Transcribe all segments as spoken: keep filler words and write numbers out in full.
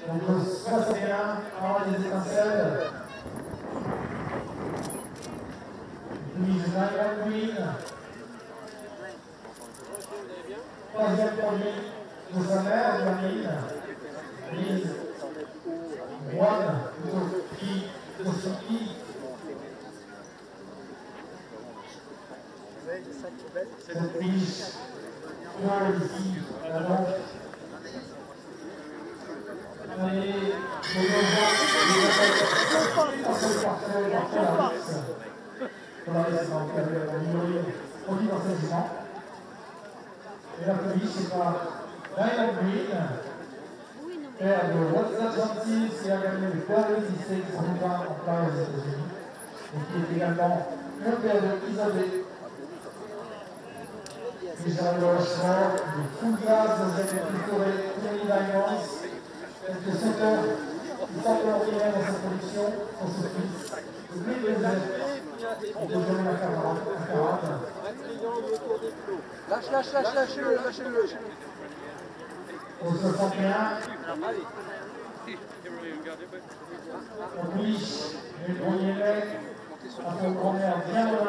Donc le soixante et un, Parole des étincelles. Puis Nylon Green. Troisième produit de sa mère, Yamine. Lise. Juan, plutôt qui, Tosuki. Cette biche, Paul ici, la lampe. Allez, je vais voir les appels parfait, parfait, parfait, la Rix. Pour la Rix, on va faire un numéro produit dans ce jugement. Et la police, c'est par Nylon Green, père de WhatsApp Gentil, qui a gagné le Paris Six Roubaix en Paris aux États-Unis, et qui est également le père de Isabelle. Michel Rochefort, de Fougas, vous avez plutôt Tony Diamonds, quelques sauteurs qui sortent ordinaire dans sa production, pour ce fils. Le but de Joseph, on peut donner la camarade. Lâche, lâche, lâche, lâchez-le, lâchez-le. Au soixante et un, on biche, les premiers mecs, à son grand-mère bien là.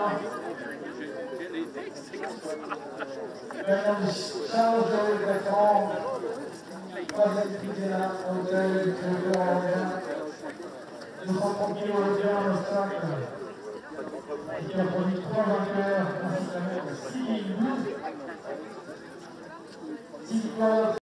Maintenant, Charles de Bertrand, troisième tribunal, hôtel, le cœur en bien, deux cent trente kilos de bien, le sac, qui a produit trois vainqueurs, principalement six mille douze, six victoires.